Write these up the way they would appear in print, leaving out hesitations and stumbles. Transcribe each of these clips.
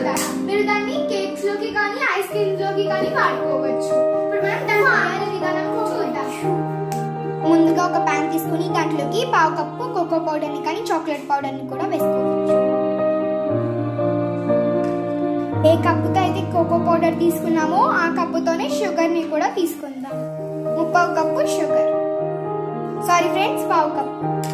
చూసారా? మీరు దాన్ని కేక్స్ లోకి కానీ ఐస్ క్రీమ్స్ లోకి కానీ వాడుకోవచ్చు. ఇప్పుడు మనం దాని తయారీ విధానం చూద్దాం. ముందుగా ఒక ప్యాన్ తీసుకుని దాంట్లోకి పావు కప్పు కోకో పౌడర్ ని కానీ చాక్లెట్ పౌడర్ ని కూడా వేసుకోవచ్చు. ఏ కప్పుతో అయితే కోకో పౌడర్ తీసుకున్నామో ఆ కప్పుతోనే షుగర్ ని కూడా తీసుకుందాం. 3/4 కప్పు షుగర్, సారీ ఫ్రెండ్స్, పావు కప్పు.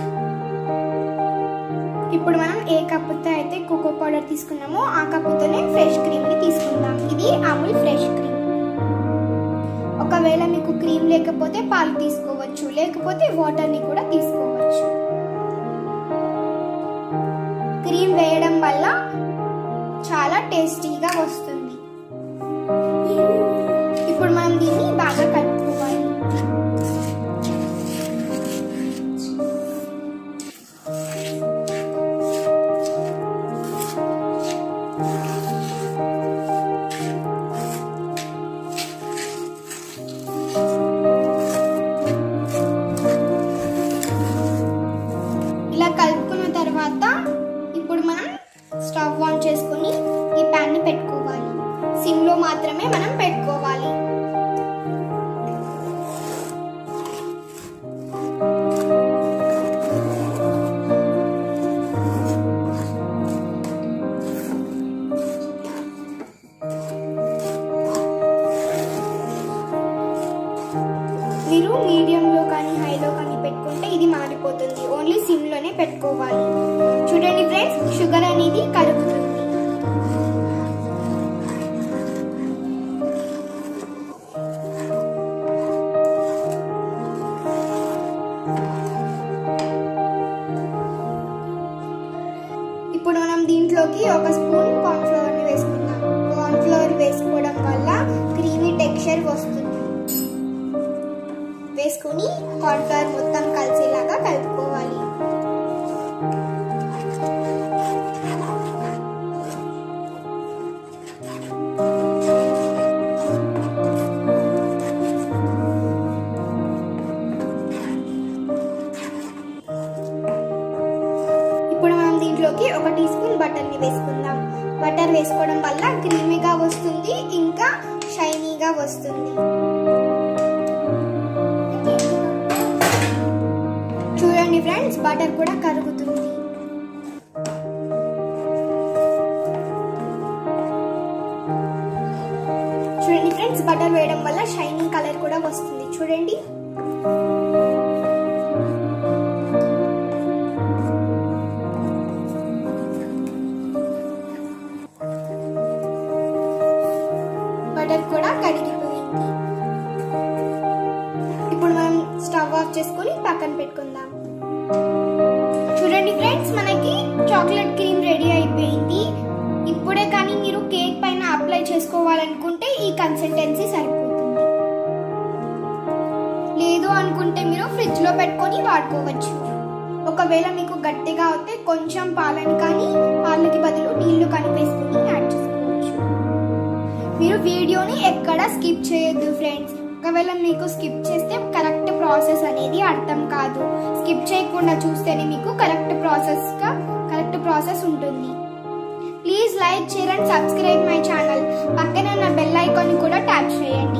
ఇప్పుడు మనం ఏ కప్పుతో అయితే కోకో పౌడర్ తీసుకున్నామో ఆ కప్పుతోనే ఫ్రెష్ క్రీమ్ ని తీసుకుందాం. ఇది అమూల్ ఫ్రెష్ క్రీమ్. ఒకవేళ మీకు క్రీమ్ లేకపోతే పాలు తీసుకోవచ్చు, లేకపోతే వాటర్ ని కూడా తీసుకోవచ్చు. క్రీమ్ వేయడం వల్ల చాలా టేస్టీగా వస్తుంది. ఇప్పుడు మనం దీన్ని బాగా కలుపుకోవాలి. ఇలా కలుపుకున్న తర్వాత ఇప్పుడు మనం స్టవ్ ఆన్ చేసుకుని ఈ ప్యాన్ ని పెట్టుకోవాలి. సిమ్ లో మాత్రమే మనం పెట్టుకోవాలి. మీరు మీడియంలో కానీ హైలో కానీ పెట్టుకుంటే ఇది మారిపోతుంది. ఓన్లీ సిమ్ లోనే పెట్టుకోవాలి. చూడండి ఫ్రెండ్స్, షుగర్ అనేది కరుగుతుంది. ఇప్పుడు మనం దీంట్లోకి ఒక స్పూన్ కార్న్ ఫ్లోర్ ని వేసుకుందాం. కార్న్ ఫ్లోర్ వేసుకోవడం వల్ల క్రీమీ టెక్స్చర్ వస్తుంది. వేసుకుని కార్న్ ఫ్లోర్ మొత్తం కలిసేలాగా కలుపుకోవాలి. ఇప్పుడు మనం దీంట్లోకి 1 టీ స్పూన్ బటర్ ని వేసుకుందాం. బటర్ వేసుకోవడం వల్ల క్రీమీగా వస్తుంది, ఇంకా షైనీగా వస్తుంది. చూడండి ఫ్రెండ్స్, బటర్ కూడా కరుగుతుంది. చూడండి ఫ్రెండ్స్, బటర్ వేయడం వల్ల షైనింగ్ కలర్ కూడా వస్తుంది. చూడండి, బటర్ కూడా కరిగిపోయింది. ఇప్పుడు మనం స్టవ్ ఆఫ్ చేసుకుని పక్కన పెట్టుకుందాం. చూడండి ఫ్రెండ్స్, మనకి చాక్లెట్ క్రీమ్ రెడీ అయిపోయింది. ఇప్పుడే కానీ మీరు కేక్ పైన అప్లై చేసుకోవాలనుకుంటే ఈ కన్సిస్టెన్సీ సరిపోతుంది. లేదు అనుకుంటే మీరు ఫ్రిడ్జ్ లో పెట్టుకొని వాడుకోవచ్చు. ఒకవేళ మీకు గట్టిగా అవుతే కొంచెం పాలని కానీ పాలకి బదులు నీళ్లు కానీ వేసుకుని యాడ్ చేసుకోవచ్చు. మీరు వీడియోని ఎక్కడ స్కిప్ చేయొద్దు ఫ్రెండ్స్. ఒకవేళ మీకు స్కిప్ చేస్తే కరెక్ట్ ప్రాసెస్ అనేది అర్థం కాదు. స్కిప్ చేయకుండా చూస్తేనే మీకు కరెక్ట్ ప్రాసెస్ ఉంటుంది. Please like, share and subscribe my channel. పక్కన ఉన్న బెల్ ఐకాన్ ని కూడా ట్యాప్ చేయండి.